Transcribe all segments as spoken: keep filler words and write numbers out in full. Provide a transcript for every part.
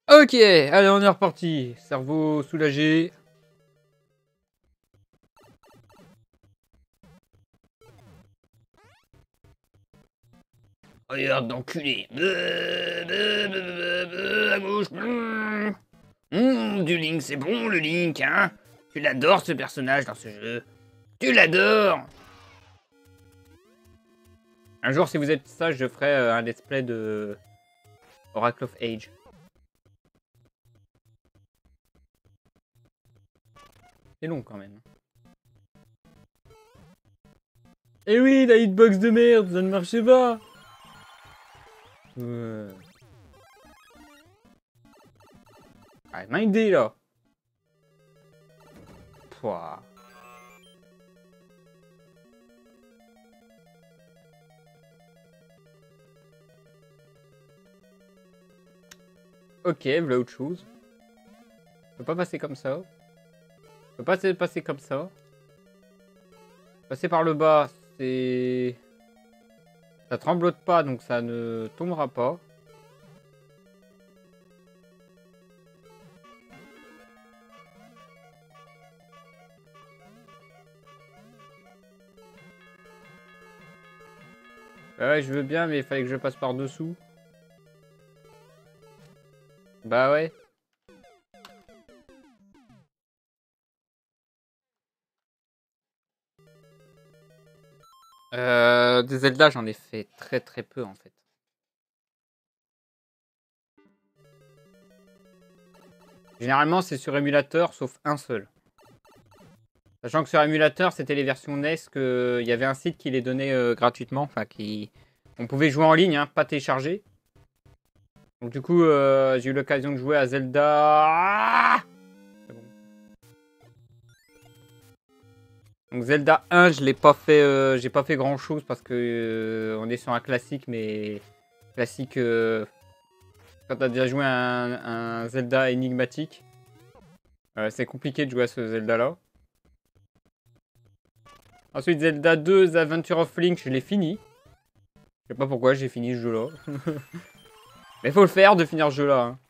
Ok, allez, on est reparti. Cerveau soulagé. Regarde d'enculé. À gauche. Mmh, du Link, c'est bon le Link, hein? Tu l'adores ce personnage dans ce jeu. Tu l'adores. Un jour, si vous êtes sage, je ferai euh, un let's play de Oracle of Age. C'est long quand même. Eh oui, la hitbox de merde, ça ne marchait pas. Euh... Ah, mindé là. Pouah. Ok, voilà autre chose. Je peux pas passer comme ça. Je peux pas passer comme ça. Passer par le bas, c'est... Ça tremblote pas, donc ça ne tombera pas. Ouais, je veux bien, mais il fallait que je passe par dessous. Bah ouais. Euh, des Zelda, j'en ai fait très très peu en fait. Généralement, c'est sur émulateur, sauf un seul. Sachant que sur émulateur, c'était les versions N E S, que il y avait un site qui les donnait euh, gratuitement. Enfin, qui... On pouvait jouer en ligne, hein, pas télécharger. Donc du coup, euh, j'ai eu l'occasion de jouer à Zelda... Bon. Donc Zelda un, je l'ai pas fait, euh, j'ai pas fait grand chose parce que euh, on est sur un classique, mais classique euh, quand t'as déjà joué à un, un Zelda énigmatique, euh, c'est compliqué de jouer à ce Zelda là. Ensuite Zelda deux, The Adventure of Link, je l'ai fini. Je sais pas pourquoi j'ai fini ce jeu là. Mais faut le faire de finir ce jeu là. Hein.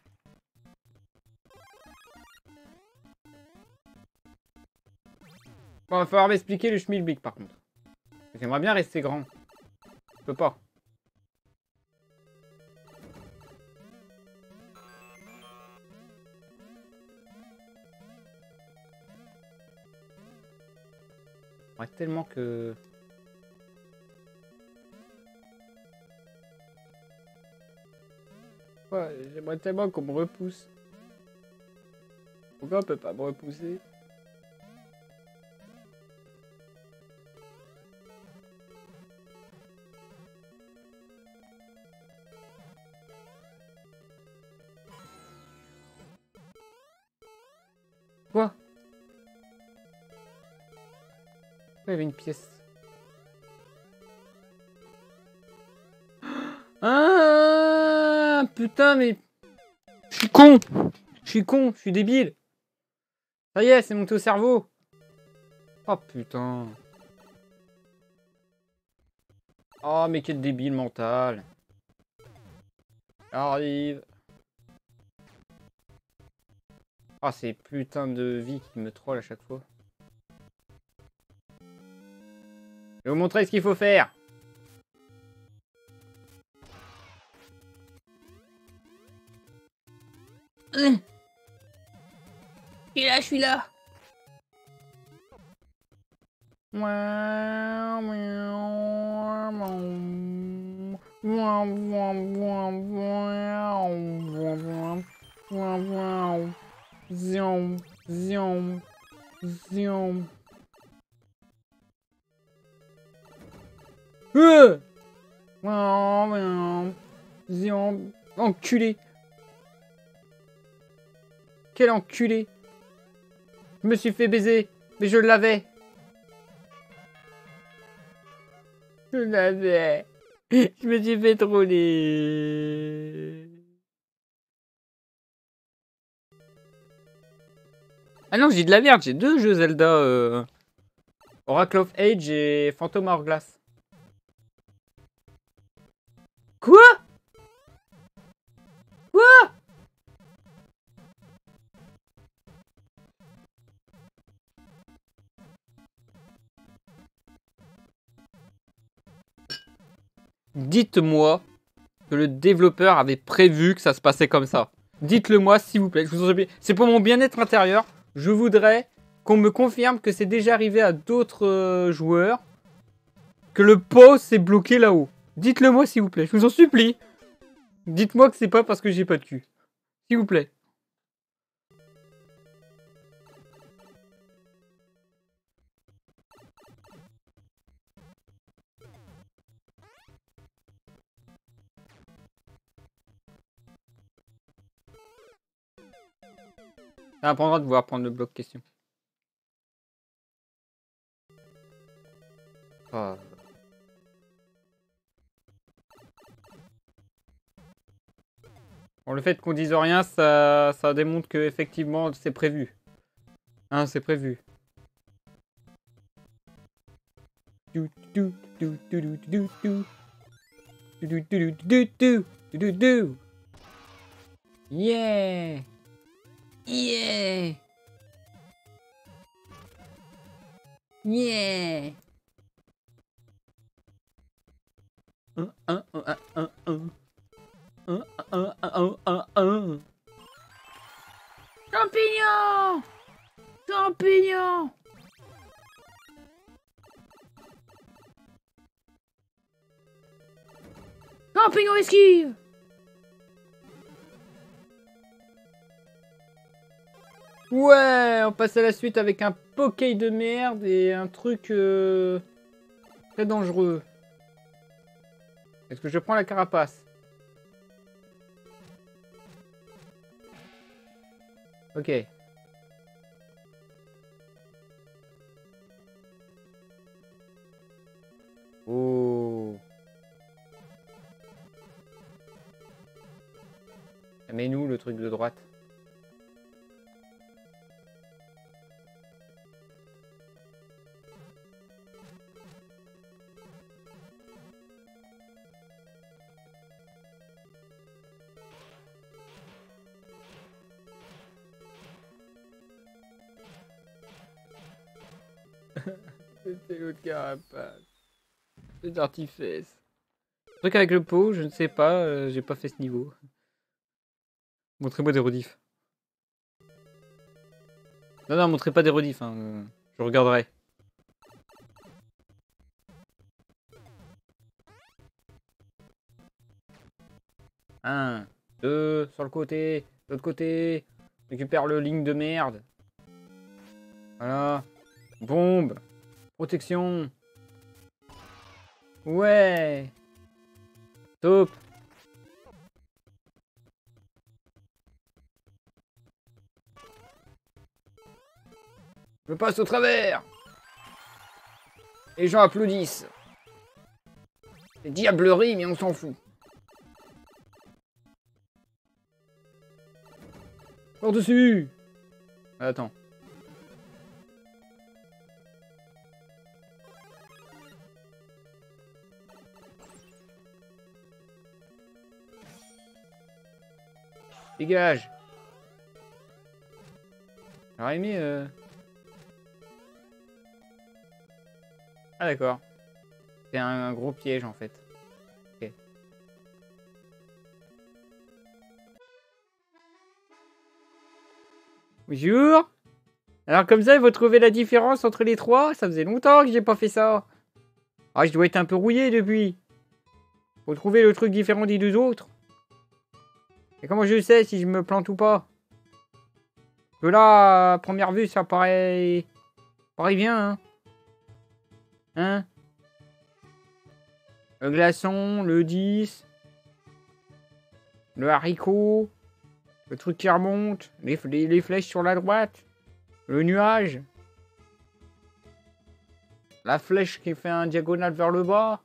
Bon, il va falloir m'expliquer le schmilblick par contre. J'aimerais bien rester grand. Je peux pas. J'aimerais tellement que... Ouais, j'aimerais tellement qu'on me repousse. Pourquoi on peut pas me repousser? Quoi? Il y avait une pièce. Ah putain, mais... Je suis con. Je suis con, je suis débile. Ça y est, c'est monté au cerveau. Oh putain. Oh mais quel débile mental. Arrive. Ah, ces putains de vie qui me troll à chaque fois. Je vais vous montrer ce qu'il faut faire. Et là, je suis là. Zion, zion, zion. Euh zion, enculé. Quel enculé. Je me suis fait baiser, mais je l'avais. Je l'avais. Je me suis fait troller. Ah non, j'ai de la merde, j'ai deux jeux Zelda. Euh... Oracle of Age et Phantom Hourglass. Quoi? Quoi? Dites-moi que le développeur avait prévu que ça se passait comme ça. Dites-le moi, s'il vous plaît. Je vous en prie. C'est pour mon bien-être intérieur. Je voudrais qu'on me confirme que c'est déjà arrivé à d'autres euh, joueurs. Que le pot s'est bloqué là-haut. Dites-le moi, s'il vous plaît. Je vous en supplie. Dites-moi que c'est pas parce que j'ai pas de cul. S'il vous plaît. Ça apprendra de pouvoir prendre le bloc question. Oh. Bon, le fait qu'on dise rien, ça, ça démontre que effectivement c'est prévu. Hein, c'est prévu. Yeah! Yeah! Yeah! Un, un, un, un, un. Un, un, un, un, un. Champignon! Champignon! Champignon esquive! Ouais, on passe à la suite avec un Poké de merde et un truc euh, très dangereux. Est-ce que je prends la carapace? Ok. Oh. Mais nous le truc de droite. C'était l'autre carapace. C'est artifice. Le truc avec le pot, je ne sais pas, euh, j'ai pas fait ce niveau. Montrez-moi des rediffs. Non, non, montrez pas des rediffs, hein. euh, je regarderai. Un, deux, sur le côté, l'autre côté. Récupère le ligne de merde. Voilà. Bombe. Protection. Ouais. Top. Je passe au travers. Les gens applaudissent. C'est diablerie, mais on s'en fout. Par-dessus. Attends. Dégage. J'aurais aimé... Euh... Ah d'accord. C'est un, un gros piège en fait. Ok. Bonjour. Alors comme ça, il faut trouver la différence entre les trois. Ça faisait longtemps que j'ai pas fait ça. Ah, je dois être un peu rouillé depuis. Faut trouver le truc différent des deux autres. Et comment je sais si je me plante ou pas? Parce que là, à première vue, ça paraît... paraît bien, hein. Hein? Le glaçon, le dix... Le haricot... Le truc qui remonte... Les, les, les flèches sur la droite... Le nuage... La flèche qui fait un diagonale vers le bas...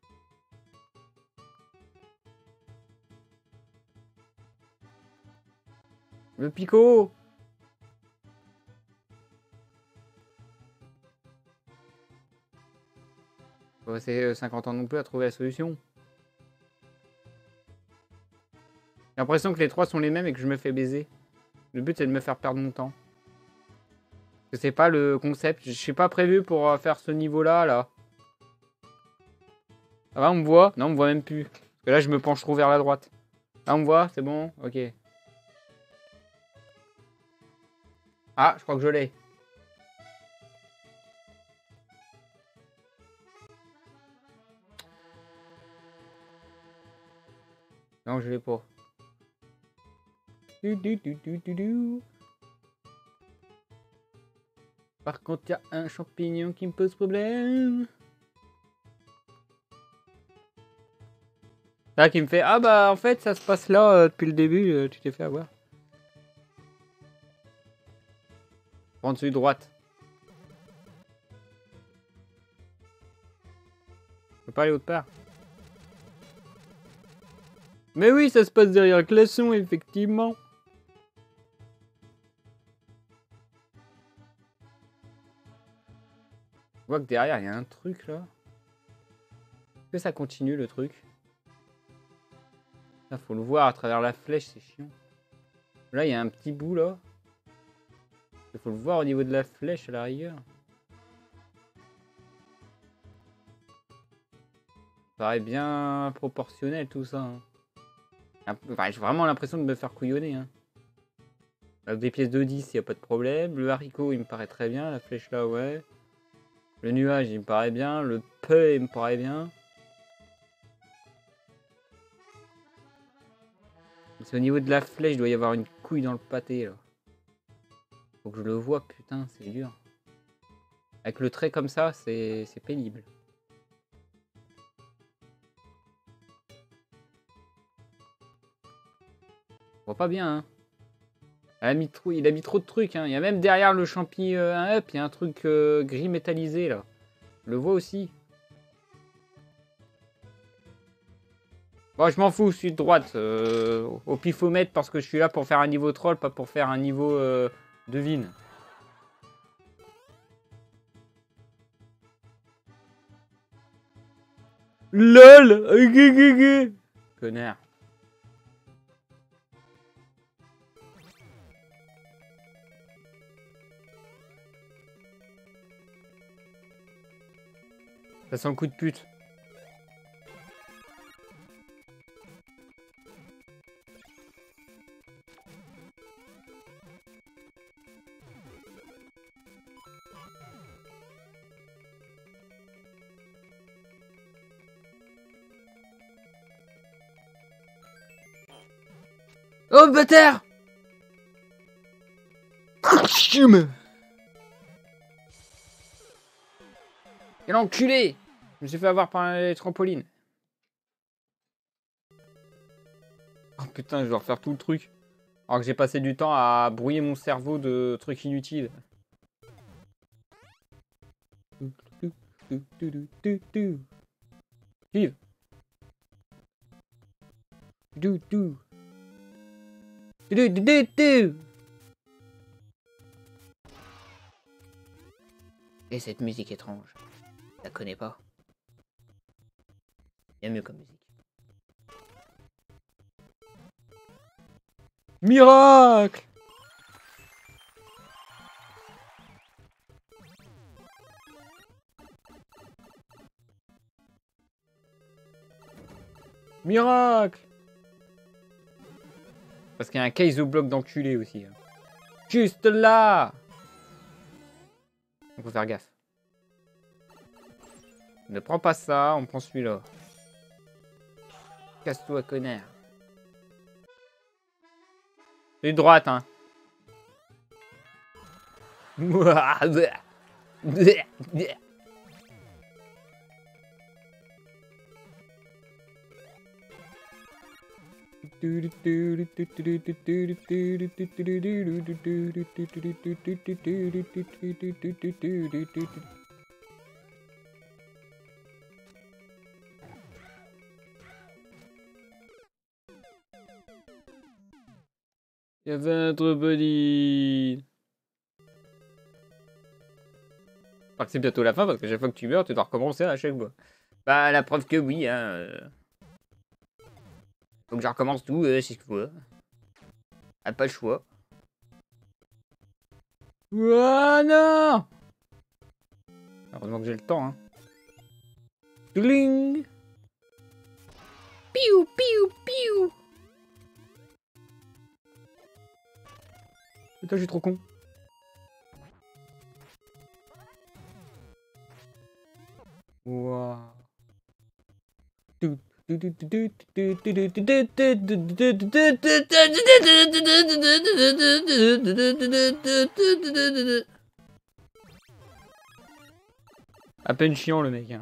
Le picot... C'est cinquante ans non plus à trouver la solution. J'ai l'impression que les trois sont les mêmes et que je me fais baiser. Le but c'est de me faire perdre mon temps. Parce que c'est pas le concept. Je suis pas prévu pour faire ce niveau là là. Ça va, on me voit? Non, on me voit même plus. Parce que là, je me penche trop vers la droite. Là, on me voit? C'est bon? Ok. Ah, je crois que je l'ai. Non, je l'ai pas. Du, du, du, du, du, du. Par contre, il y a un champignon qui me pose problème. Là, qui me fait, ah bah en fait ça se passe là euh, depuis le début, euh, tu t'es fait avoir. Prends dessus droite. Je peux pas aller autre part. Mais oui, ça se passe derrière le glaçon, effectivement. Je vois que derrière il y a un truc là. Est-ce que ça continue le truc? Là, faut le voir à travers la flèche, c'est chiant. Là, il y a un petit bout là. Il faut le voir au niveau de la flèche à la rigueur. Ça paraît bien proportionnel tout ça. Hein. Enfin, j'ai vraiment l'impression de me faire couillonner. Hein. Avec des pièces de dix, il n'y a pas de problème. Le haricot, il me paraît très bien. La flèche là, ouais. Le nuage, il me paraît bien. Le peu, il me paraît bien. C'est au niveau de la flèche, il doit y avoir une couille dans le pâté là. Faut que je le vois, putain, c'est dur. Avec le trait comme ça, c'est pénible. On voit pas bien, hein. Elle a mis trop, il a mis trop de trucs, hein. Il y a même derrière le champi euh, un up, il y a un truc euh, gris métallisé là. Je le vois aussi. Bon, je m'en fous, je suis de droite. Euh, au pifomètre parce que je suis là pour faire un niveau troll, pas pour faire un niveau euh, devine. LOL. Connard. Ça sent le coup de pute. Oh, bâtard! Quel enculé! Je me suis fait avoir par les trampolines. Oh putain, je dois refaire tout le truc. Alors que j'ai passé du temps à brouiller mon cerveau de trucs inutiles. Vive! Du du. Du du du du. Et cette musique étrange, je la connais pas. Il y a mieux comme musique. Miracle! Miracle! Parce qu'il y a un case au bloc d'enculé aussi. Hein. Juste là! On faut faire gaffe. Ne prends pas ça, on prend celui-là. Casse-toi, connard. C'est droite, hein. Il y avait un trampoline. J'espère que c'est bientôt la fin parce que chaque fois que tu meurs, tu dois recommencer à chaque fois. Bah, la preuve que oui, hein. Faut que je recommence tout, euh, c'est ce que je Ah, pas le choix. Ouah, non! Heureusement que j'ai le temps, hein. Tling! piou, piou, piou. Putain, je suis trop con. Wow. À peine chiant le mec. Hein.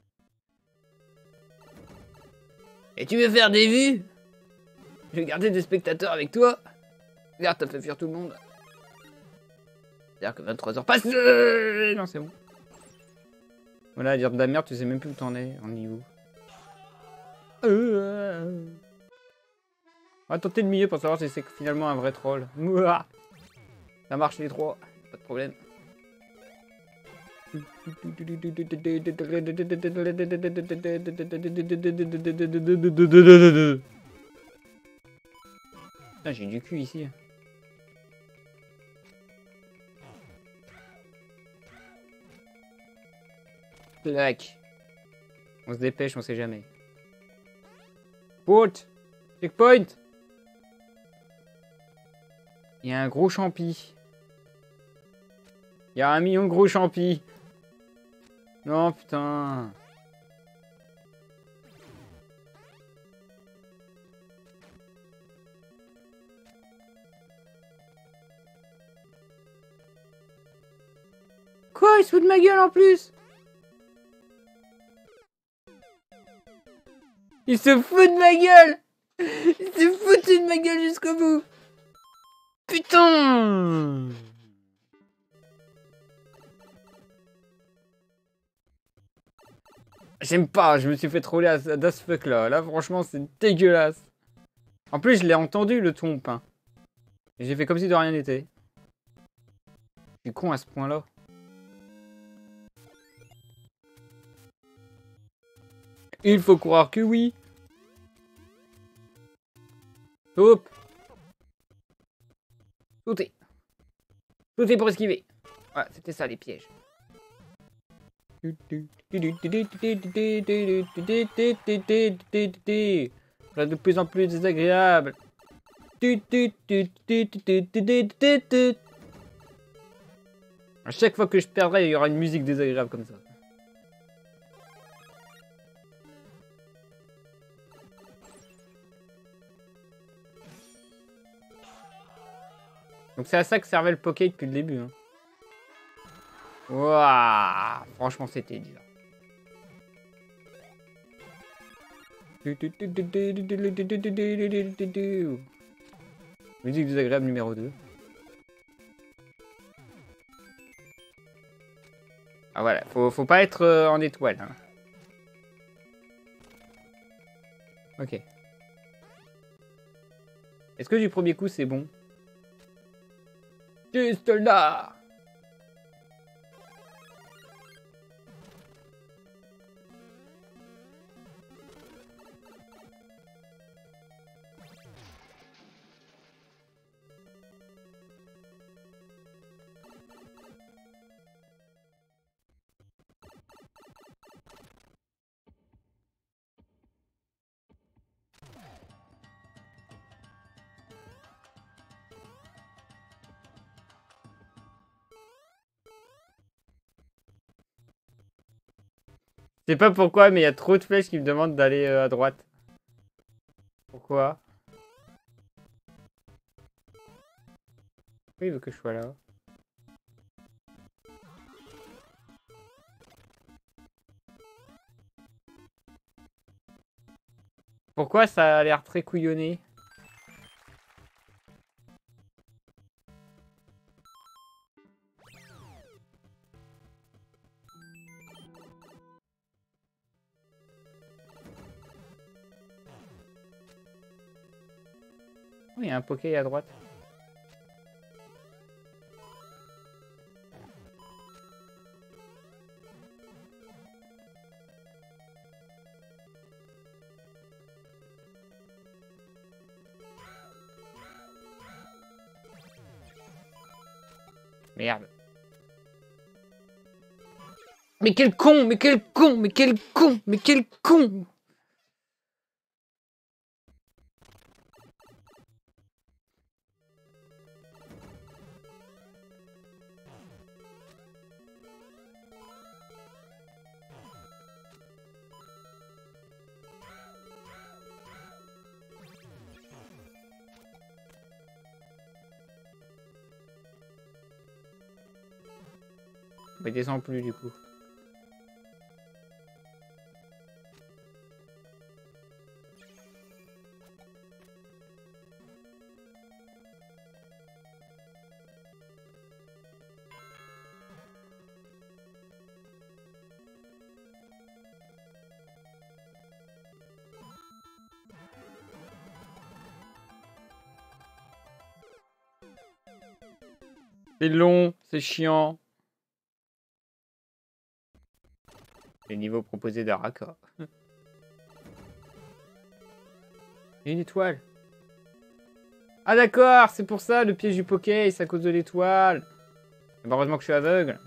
Et tu veux faire des vues? Je vais garder des spectateurs avec toi. Regarde, t'as fait fuir tout le monde. C'est-à-dire que vingt-trois heures passent. Non, c'est bon. Voilà, à dire de la merde, tu sais même plus où t'en es, en niveau. On va tenter le milieu pour savoir si c'est finalement un vrai troll. Ça marche les trois, pas de problème. Putain, j'ai du cul ici. Clac. On se dépêche, on sait jamais. Put. Checkpoint. Il y a un gros champi. Il y a un million de gros champis. Non, putain. Quoi? Il se fout de ma gueule en plus? Il se fout de ma gueule! Il se foutu de ma gueule jusqu'au bout! Putain! J'aime pas, je me suis fait troller à das fuck là. Là, franchement, c'est dégueulasse. En plus, je l'ai entendu le tombe. Hein. J'ai fait comme si de rien n'était. Je suis con à ce point-là. Il faut croire que oui. Hop. Sauter. Sauter pour esquiver. Voilà, c'était ça les pièges. De plus en plus désagréable. À chaque fois que je perdrai, il y aura une musique désagréable comme ça. Donc c'est à ça que servait le Poké depuis le début. Hein. Waouh, franchement c'était dur. Musique désagréable numéro deux. Ah voilà, faut, faut pas être euh, en étoile. Hein. Ok. Est-ce que du premier coup c'est bon? Juste là. Je sais pas pourquoi, mais il y a trop de flèches qui me demandent d'aller euh, à droite. Pourquoi? Oui, il veut que je sois là. Pourquoi ça a l'air très couillonné? Oui, il y a un Poké à droite. Merde. Mais quel con, mais quel con, mais quel con, mais quel con! Bah, il descend plus du coup. C'est long, c'est chiant. Les niveaux proposés d'Araka. Une étoile. Ah d'accord, c'est pour ça le piège du Poké, c'est à cause de l'étoile. Heureusement que je suis aveugle.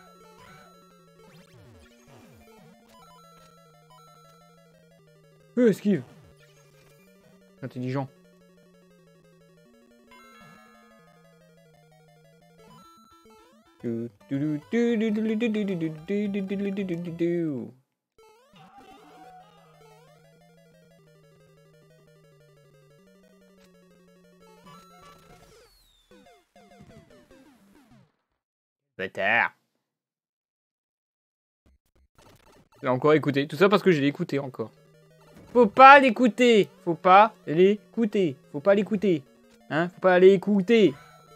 Euh, esquive. Intelligent. Bâtard. J'ai encore écouté. Tout ça parce que je l'ai écouté encore. Faut pas l'écouter. Faut pas l'écouter. Faut pas l'écouter. Hein? Faut pas l'écouter.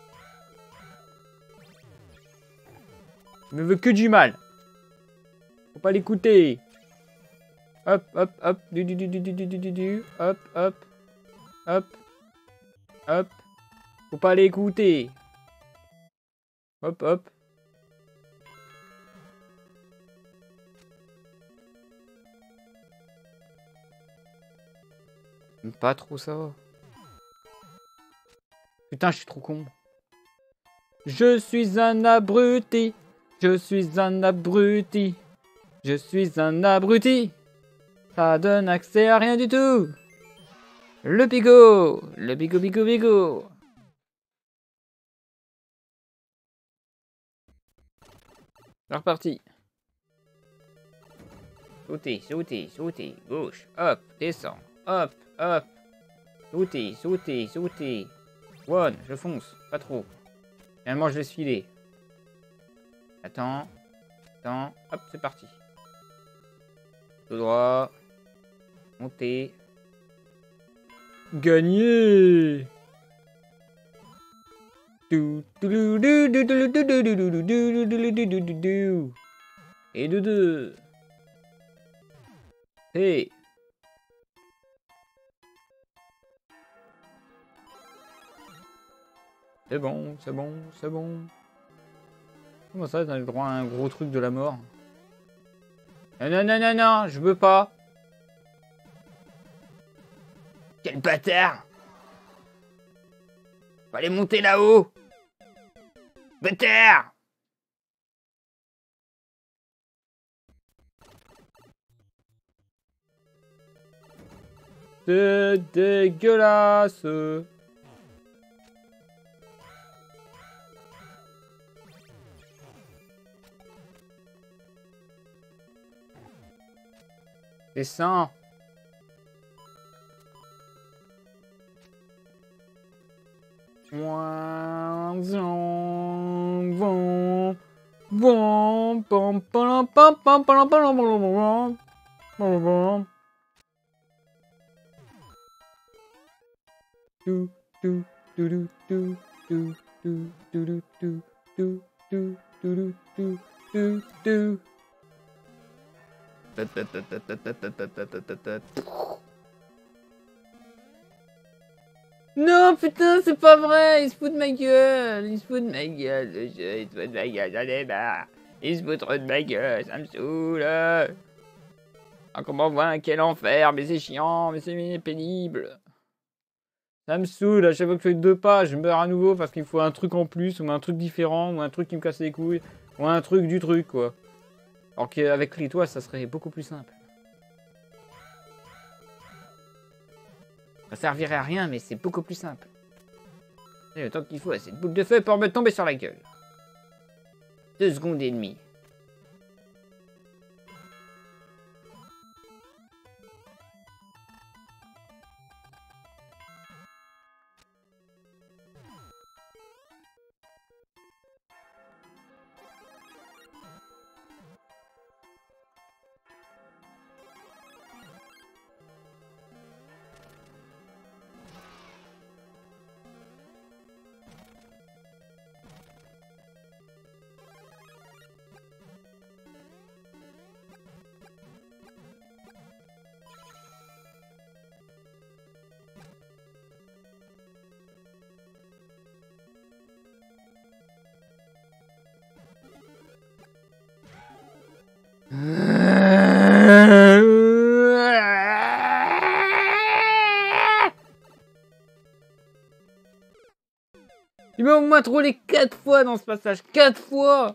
Il me veut que du mal. Faut pas l'écouter. Hop, hop, hop. Du, du, du, du, du, du, du, du. Hop, hop. Hop. Hop. Faut pas l'écouter. Hop, hop. Pas trop ça va. Putain, je suis trop con. Je suis un abruti. Je suis un abruti. Je suis un abruti. Ça donne accès à rien du tout. Le bigot. Le bigot, bigot, bigot. C'est reparti. Sauter, sauter, sauter. Gauche. Hop, descends. Hop, hop. Sauter, sauter, sauter. One, je fonce. Pas trop. Finalement, je laisse filer. Attends. Attends. Hop, c'est parti. Tout droit. Monter. Gagner. Et de deux. Hey. C'est bon, c'est bon, c'est bon. Comment ça, t'as le droit à un gros truc de la mort? Non, non, non, non, non, je veux pas. Quel bâtard! Fallait monter là-haut! Bâtard! C'est dégueulasse! Descends. Non, putain, c'est pas vrai. Il se fout de ma gueule. Il se fout de ma gueule, le jeu. Il se fout de ma gueule. J'en ai marre. Il se fout trop de ma gueule. Ça me saoule. Ah, comment voir quel enfer. Mais c'est chiant. Mais c'est pénible. Ça me saoule. À chaque fois que je fais deux pas, je meurs à nouveau parce qu'il faut un truc en plus, ou un truc différent, ou un truc qui me casse les couilles, ou un truc du truc, quoi. Alors qu'avec l'étoile, ça serait beaucoup plus simple. Ça servirait à rien, mais c'est beaucoup plus simple. Et le temps qu'il faut à cette boule de feu pour me tomber sur la gueule. Deux secondes et demie. Il m'a au moins trollé quatre fois dans ce passage. quatre fois.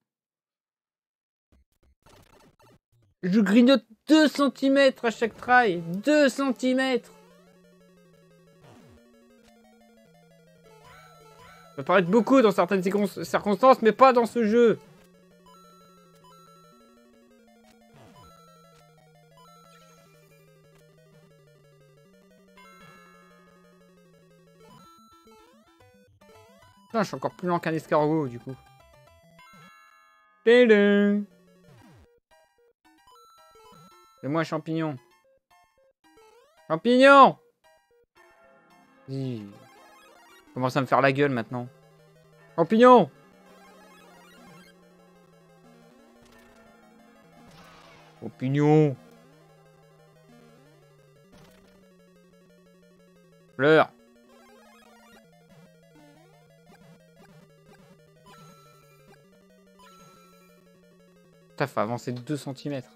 Je grignote deux centimètres à chaque try. deux centimètres. Ça peut paraître beaucoup dans certaines circonstances, mais pas dans ce jeu. Putain, je suis encore plus lent qu'un escargot, du coup. C'est moi champignon. Champignon. Il commence à me faire la gueule maintenant. Champignon. Champignon. Fleur. Putain, faut avancer de deux centimètres.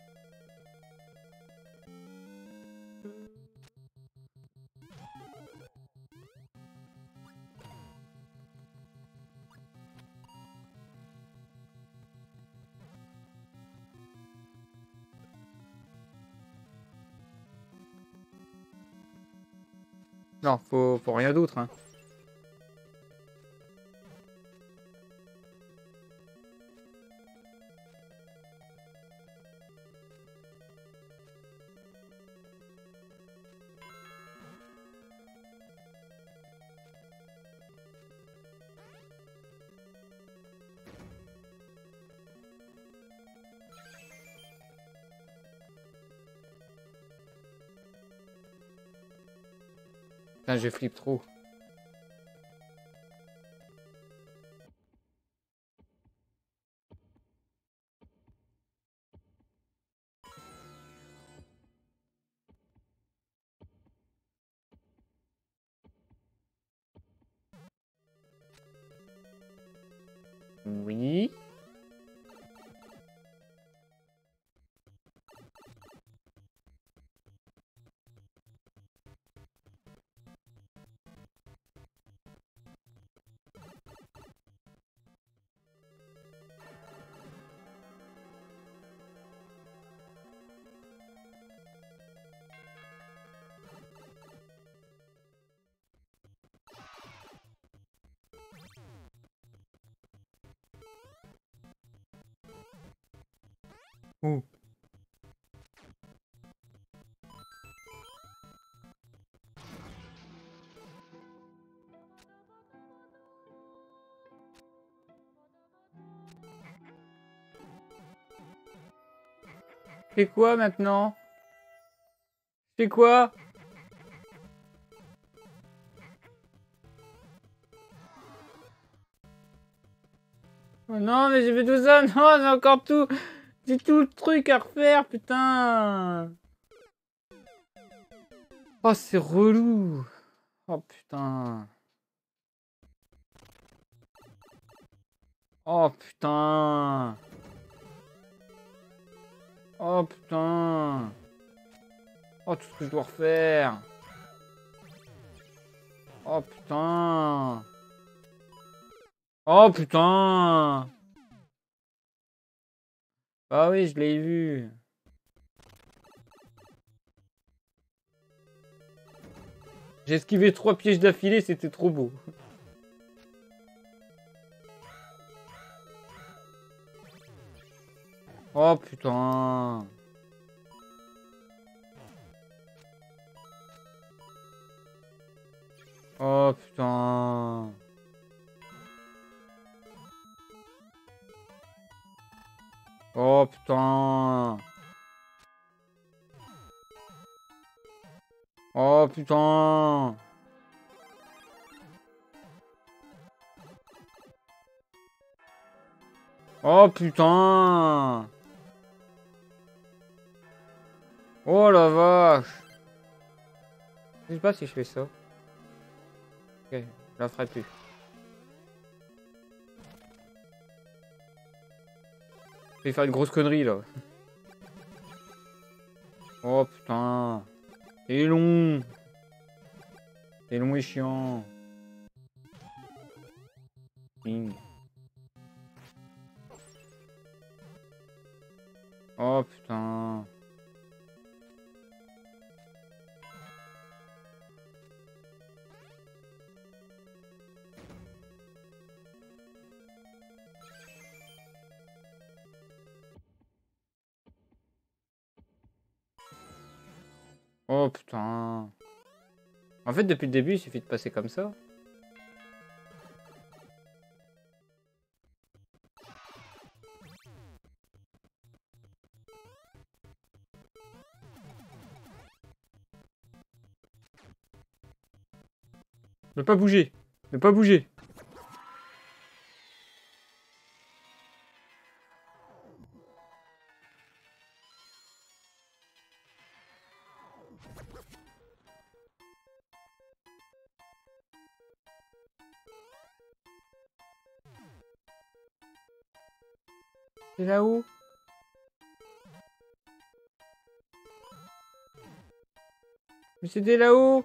Non, faut, faut rien d'autre, hein. Putain, je flippe trop. Oui. Oh. Fais quoi maintenant? Fais quoi? Oh non, mais j'ai fait tout ça. Non, j'ai encore tout. J'ai tout le truc à refaire, putain. Oh, c'est relou. Oh, putain. Oh, putain. Oh, putain. Oh, tout ce que je dois refaire. Oh, putain. Oh, putain. Ah oui, je l'ai vu. J'ai esquivé trois pièges d'affilée, c'était trop beau. Oh putain. Oh putain. Oh putain. Oh putain. Oh putain. Oh la vache. Je sais pas si je fais ça. Ok, je la ferai plus. Je vais faire une grosse connerie là. Oh putain. C'est long. C'est long et chiant. Ping. Oh putain. Oh putain. En fait, depuis le début, il suffit de passer comme ça. Ne pas bouger. Ne pas bouger. C'est là-haut. Mais c'était là-haut.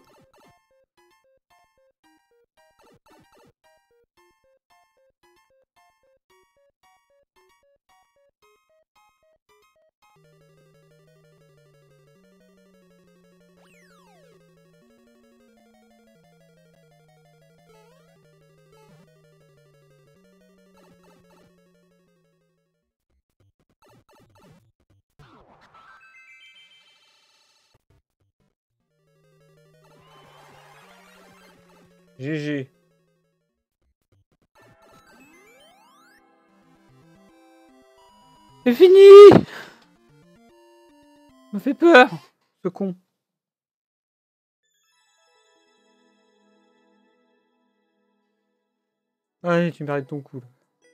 G G. C'est fini. Ça me fait peur, ce con. Allez, tu m'arrêtes ton coup. Là.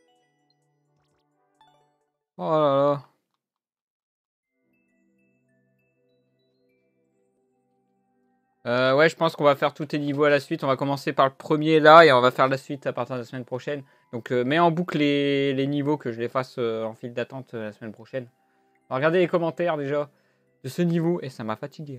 Oh là là. Euh, ouais, je pense qu'on va faire tous les niveaux à la suite. On va commencer par le premier là et on va faire la suite à partir de la semaine prochaine. Donc, euh, mets en boucle les, les niveaux que je les fasse euh, en file d'attente euh, la semaine prochaine. Alors, regardez les commentaires déjà de ce niveau et ça m'a fatigué.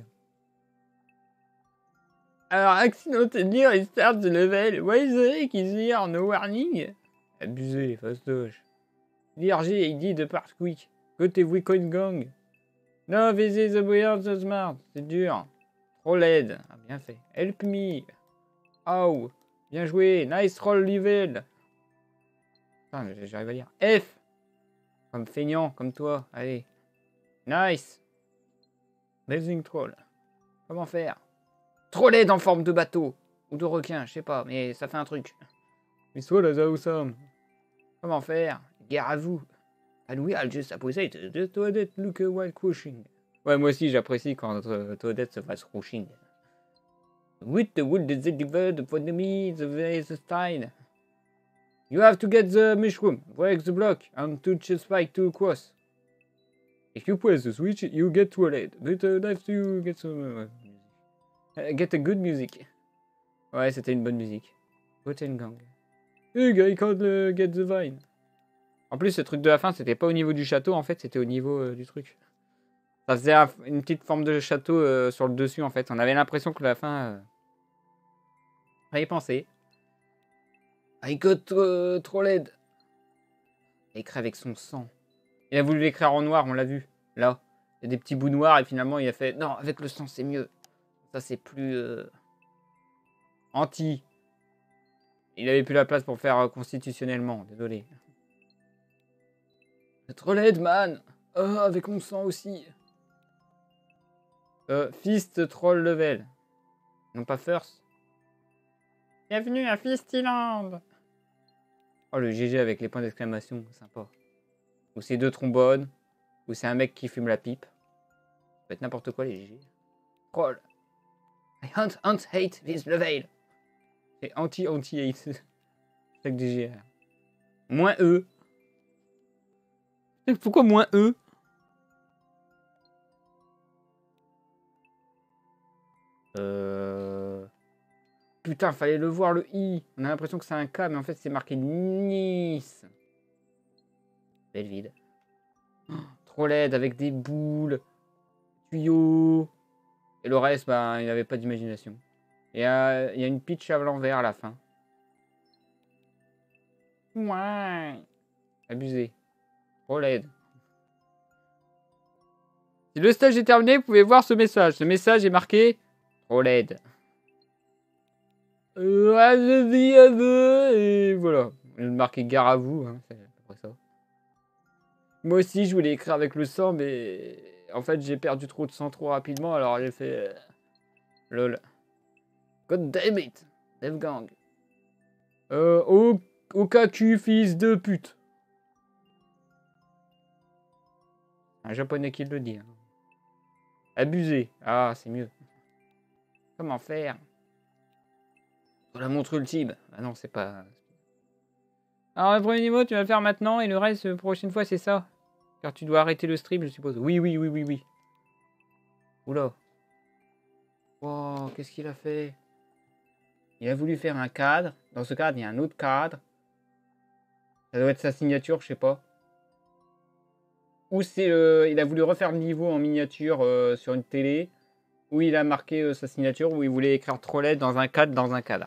Alors, accidentally restart the level. Why the heck is here? No warning? Abusé, fast dodge. D R G, il dit de part quick. Côté Wicoin Gang. No, this is the brilliant the smart. C'est dur. Trop laid. Ah, bien fait. Help me. Oh. Bien joué. Nice roll level. Putain, j'arrive à lire. F. Comme feignant, comme toi. Allez. Nice. Amazing troll. Comment faire? Trop laid en forme de bateau. Ou de requin, je sais pas, mais ça fait un truc. Mais soit là, awesome. Comment faire? Guerre à vous. And we are just appreciate the Toadette look while crushing. Ouais, moi aussi j'apprécie quand euh, Toadette se fasse crushing. With the wood that they delivered for me, the way the style. You have to get the mushroom, break the block, and touch the spike to cross. If you press the switch, you get Toadette. But uh, have to get some... Uh, get a good music. Ouais, c'était une bonne musique. Goten Gang. Hey, guy can't uh, get the vine. En plus, ce truc de la fin, c'était pas au niveau du château, en fait, c'était au niveau euh, du truc. Ça faisait un, une petite forme de château euh, sur le dessus, en fait. On avait l'impression que la fin... Euh... Fallait penser. I got euh, trop laid. Écrit avec son sang. Il a voulu l'écrire en noir, on l'a vu. Là. Il y a des petits bouts noirs, et finalement, il a fait... Non, avec le sang, c'est mieux. Ça, c'est plus... Euh... Anti. Il avait plus la place pour faire euh, constitutionnellement. Désolé. Trop laid, man. Oh, avec mon sang aussi. Euh, Fist Troll Level. Non pas First. Bienvenue à Fistyland. Oh le G G avec les points d'exclamation, sympa. Ou c'est deux trombones. Ou c'est un mec qui fume la pipe. Ça peut être n'importe quoi les G G. Troll. I hunt, hunt, hate this level. C'est anti-anti-hate. Chaque D G R. Moins E. Pourquoi moins E? Euh... Putain, fallait le voir le I. On a l'impression que c'est un K, mais en fait c'est marqué Nice. Belle vide. Oh, trop laide avec des boules, tuyaux. Et le reste, bah, il n'avait pas d'imagination. Et euh, il y a une pitch à l'envers à la fin. Ouais. Abusé. Trop laide. Si le stage est terminé, vous pouvez voir ce message. Ce message est marqué trop laide. Et voilà. Je vais marquer gare à vous. Hein. C'est à peu près ça. Moi aussi, je voulais écrire avec le sang, mais en fait, j'ai perdu trop de sang trop rapidement. Alors, j'ai fait. Lol. God damn it. Dev Gang. Euh, au, au Kaku, fils de pute. Un japonais qui le dit. Hein. Abusé. Ah, c'est mieux. Comment faire? La montre ultime. Ah non, c'est pas... Alors, le premier niveau, tu vas le faire maintenant, et le reste, la prochaine fois, c'est ça. Car tu dois arrêter le stream, je suppose. Oui, oui, oui, oui, oui. Oula. Wow, qu'est-ce qu'il a fait? Il a voulu faire un cadre. Dans ce cadre, il y a un autre cadre. Ça doit être sa signature, je sais pas. Ou c'est... Euh, il a voulu refaire le niveau en miniature euh, sur une télé. Ou il a marqué euh, sa signature, ou il voulait écrire trop laid dans un cadre, dans un cadre.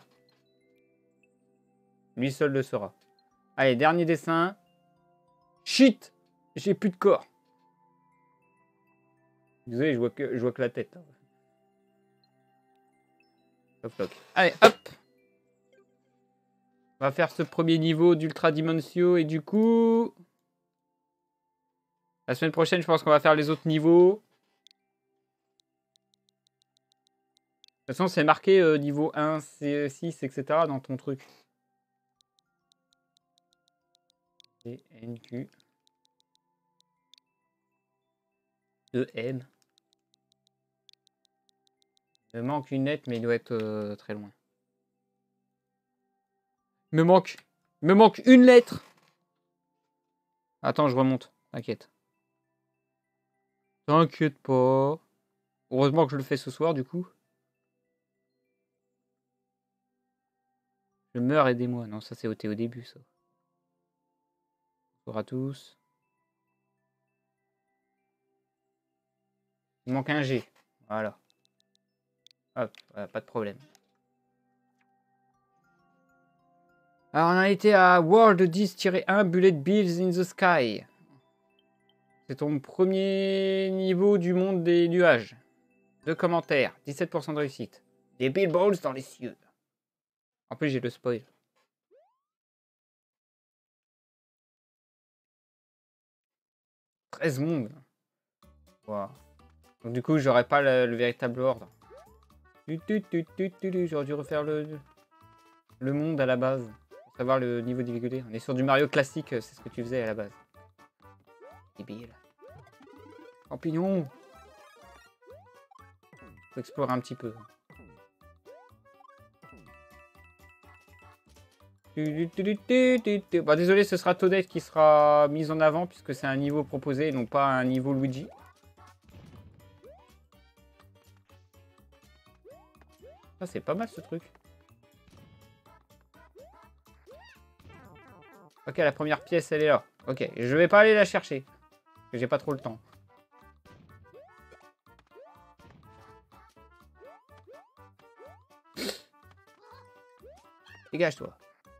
Lui seul le saura. Allez, dernier dessin. Shit! J'ai plus de corps. Désolé, je vois que, je vois que la tête. Hop, hop. Allez, hop! On va faire ce premier niveau d'Ultra Dimensio et du coup... La semaine prochaine, je pense qu'on va faire les autres niveaux. De toute façon, c'est marqué euh, niveau un, six, et cetera dans ton truc. C, N, Q. E, M. Il me manque une lettre, mais il doit être euh, très loin. Il me manque... Il me manque une lettre. Attends, je remonte. T'inquiète. T'inquiète pas. Heureusement que je le fais ce soir, du coup. Je meurs, aidez-moi. Non, ça, c'est au au début, ça. Bonjour à tous. Il manque un G. Voilà. Hop, voilà, pas de problème. Alors, on a été à World dix un Bullet Bills in the Sky. C'est ton premier niveau du monde des nuages. Deux commentaires. dix-sept pour cent de réussite. Des Bill Balls dans les cieux. En plus, j'ai le spoil. treize mondes. Wow. Donc, du coup, j'aurais pas le, le véritable ordre. J'aurais dû refaire le, le monde à la base. Pour savoir le niveau difficulté. On est sur du Mario classique, c'est ce que tu faisais à la base. Débile. Champignon. Faut explorer un petit peu. Bon, désolé, ce sera Toadette qui sera mise en avant puisque c'est un niveau proposé et non pas un niveau Luigi. Ça, c'est pas mal ce truc. Ok, la première pièce, elle est là. Ok, je vais pas aller la chercher. Parce que j'ai pas trop le temps. Dégage-toi.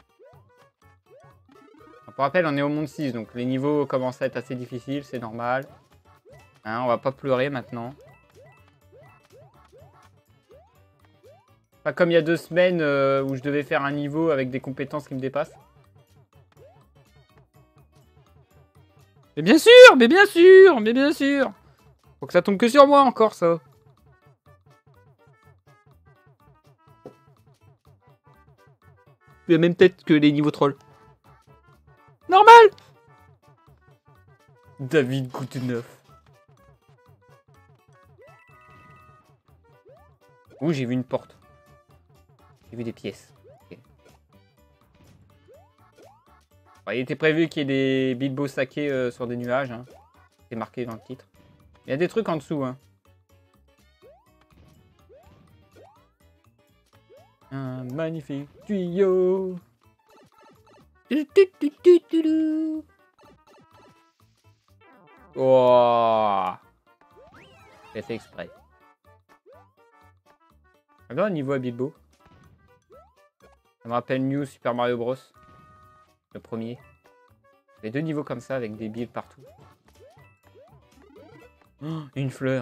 Pour rappel, on est au monde six, donc les niveaux commencent à être assez difficiles, c'est normal. Hein, on va pas pleurer maintenant. Pas comme il y a deux semaines euh, où je devais faire un niveau avec des compétences qui me dépassent. Mais bien sûr, mais bien sûr, mais bien sûr. Faut que ça tombe que sur moi encore, ça. Il y a même peut-être que les niveaux trolls. Normal. David Gouteneuf. Ouh, j'ai vu une porte. J'ai vu des pièces. Okay. Bon, il était prévu qu'il y ait des Bilbo saqués euh, sur des nuages. Hein. C'est marqué dans le titre. Il y a des trucs en dessous. Hein. Un magnifique tuyau. Oh, j'ai fait exprès. Regarde au niveau à Bilbo. Ça me rappelle New Super Mario Bros. Le premier. Les deux niveaux comme ça avec des billes partout. Oh, une fleur.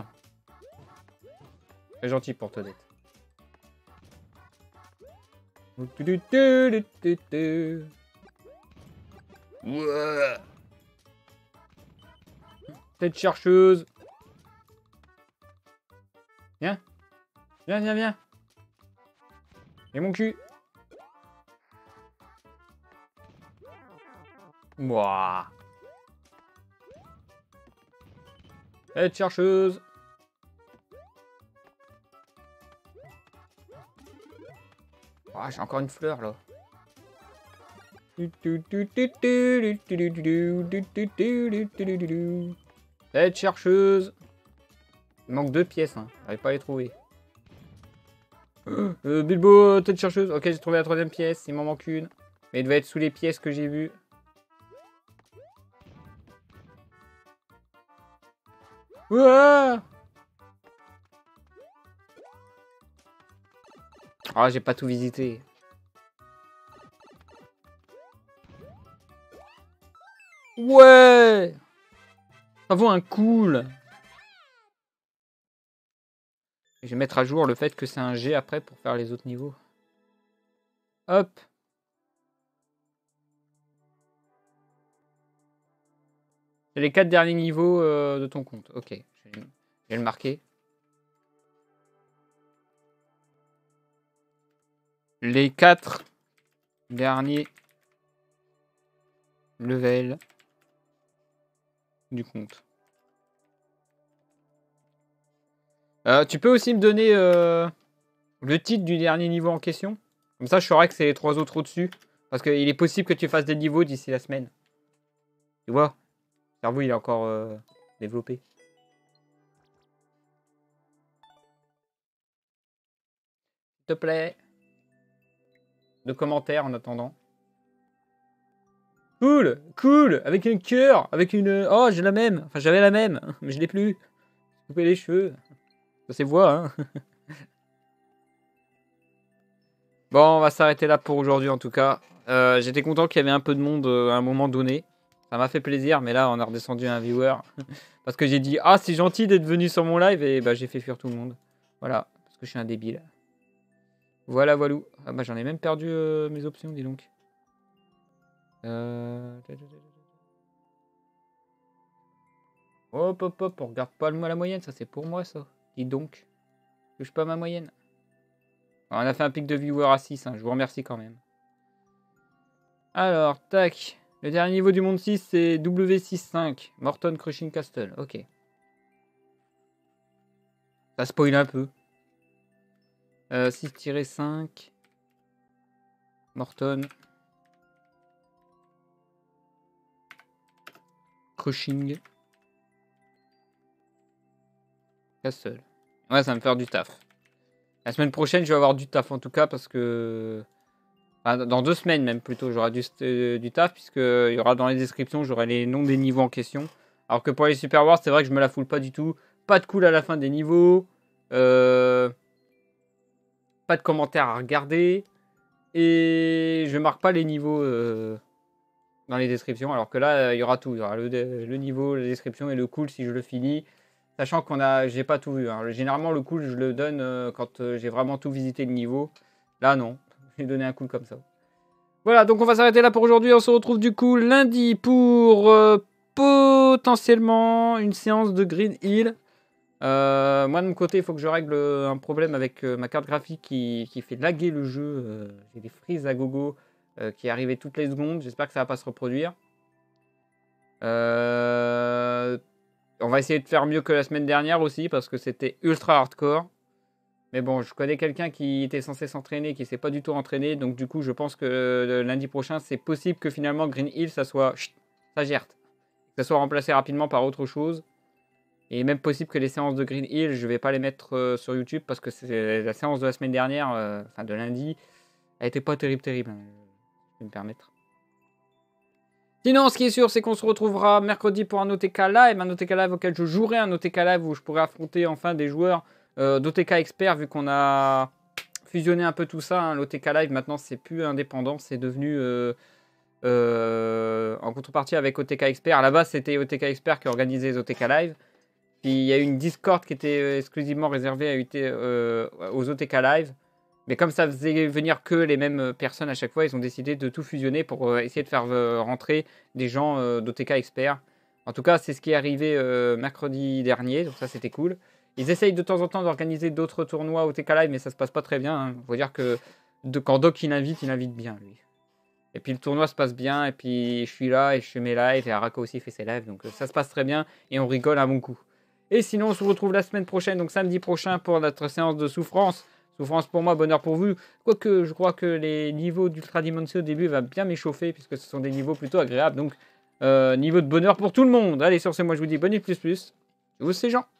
Très gentil pour Toadette. Ouais. Tête chercheuse. Viens. Viens, viens, viens. Et mon cul. Moi. Tête chercheuse. Oh, j'ai encore une fleur là. Tête chercheuse. Il manque deux pièces, hein. J'arrive pas à les trouver. Euh, Bilbo, tête chercheuse. Ok, j'ai trouvé la troisième pièce. Il m'en manque une. Mais elle devait être sous les pièces que j'ai vues. Ouah. Ah, j'ai pas tout visité. Ouais. Ça vaut un cool. Je vais mettre à jour le fait que c'est un G après pour faire les autres niveaux. Hop. C'est les quatre derniers niveaux euh, de ton compte. Ok. Je vais, je vais le marquer. Les quatre derniers levels du compte. Euh, tu peux aussi me donner euh, le titre du dernier niveau en question. Comme ça, je saurai que c'est les trois autres au-dessus. Parce qu'il est possible que tu fasses des niveaux d'ici la semaine. Tu vois, le cerveau, il est encore euh, développé. S'il te plaît. De commentaires en attendant. Cool, cool, avec un cœur, avec une... Oh, j'ai la même. Enfin, j'avais la même, mais je l'ai plus. Couper les cheveux. Ça c'est voix, hein. Bon, on va s'arrêter là pour aujourd'hui en tout cas. Euh, J'étais content qu'il y avait un peu de monde euh, à un moment donné. Ça m'a fait plaisir, mais là on a redescendu un viewer. Parce que j'ai dit, ah c'est gentil d'être venu sur mon live, et bah j'ai fait fuir tout le monde. Voilà, parce que je suis un débile. Voilà, voilà. Ah bah j'en ai même perdu euh, mes options, dis donc. Euh... Hop, hop, hop, on regarde pas la moyenne, ça c'est pour moi ça. Dis donc. Touche pas ma moyenne. Alors, on a fait un pic de viewer à six, hein, je vous remercie quand même. Alors, tac. Le dernier niveau du monde six, c'est W six cinq. Morton Crushing Castle, ok. Ça spoil un peu. Euh, six cinq. Morton. Crushing. Castle. Ouais, ça va me faire du taf. La semaine prochaine, je vais avoir du taf en tout cas parce que... Enfin, dans deux semaines même plutôt, j'aurai du, euh, du taf puisque il y aura dans les descriptions, j'aurai les noms des niveaux en question. Alors que pour les Super Wars, c'est vrai que je me la foule pas du tout. Pas de cool à la fin des niveaux. Euh... Pas de commentaires à regarder. Et je marque pas les niveaux euh, dans les descriptions. Alors que là, il y aura tout. Il y aura le, le niveau, la description et le cool si je le finis. Sachant qu'on a, j'ai pas tout vu. Hein. Généralement, le cool, je le donne euh, quand euh, j'ai vraiment tout visité le niveau. Là, non. J'ai donné un cool comme ça. Voilà, donc on va s'arrêter là pour aujourd'hui. On se retrouve du coup lundi pour euh, potentiellement une séance de Green Hill. Euh, moi de mon côté, il faut que je règle un problème avec euh, ma carte graphique qui, qui fait laguer le jeu. Euh, J'ai des frises à gogo euh, qui arrivaient toutes les secondes. J'espère que ça va pas se reproduire. Euh, on va essayer de faire mieux que la semaine dernière aussi parce que c'était ultra hardcore. Mais bon, je connais quelqu'un qui était censé s'entraîner, qui s'est pas du tout entraîné. Donc du coup, je pense que le lundi prochain, c'est possible que finalement Green Hill, ça soit... Chut, ça gerte. Que ça soit remplacé rapidement par autre chose. Et même possible que les séances de Green Hill, je vais pas les mettre euh, sur YouTube parce que c'est la séance de la semaine dernière, euh, enfin de lundi, elle était pas terrible, terrible. Hein, je vais me permettre. Sinon, ce qui est sûr, c'est qu'on se retrouvera mercredi pour un O T K Live, un O T K Live auquel je jouerai, un O T K Live où je pourrai affronter enfin des joueurs euh, d'O T K experts vu qu'on a fusionné un peu tout ça. Hein. L'O T K Live maintenant, c'est plus indépendant, c'est devenu... Euh, euh, en contrepartie avec O T K Expert. À la base, c'était O T K Expert qui organisait les O T K Live. Puis il y a eu une Discord qui était euh, exclusivement réservée à U T, euh, aux O T K Live. Mais comme ça faisait venir que les mêmes personnes à chaque fois, ils ont décidé de tout fusionner pour euh, essayer de faire euh, rentrer des gens euh, d'O T K Expert. En tout cas, c'est ce qui est arrivé euh, mercredi dernier, donc ça c'était cool. Ils essayent de temps en temps d'organiser d'autres tournois O T K Live, mais ça se passe pas très bien. Hein. Faut dire que de, quand Doc il invite, il invite bien lui. Et puis le tournoi se passe bien, et puis je suis là et je fais mes lives, et Arako aussi fait ses lives, donc euh, ça se passe très bien et on rigole à bon coup. Et sinon, on se retrouve la semaine prochaine, donc samedi prochain, pour notre séance de souffrance. Souffrance pour moi, bonheur pour vous. Quoique, je crois que les niveaux d'Ultra Dimension au début va bien m'échauffer, puisque ce sont des niveaux plutôt agréables. Donc, euh, niveau de bonheur pour tout le monde. Allez, sur ce, moi je vous dis bonne nuit plus plus. Je vous sais, Jean.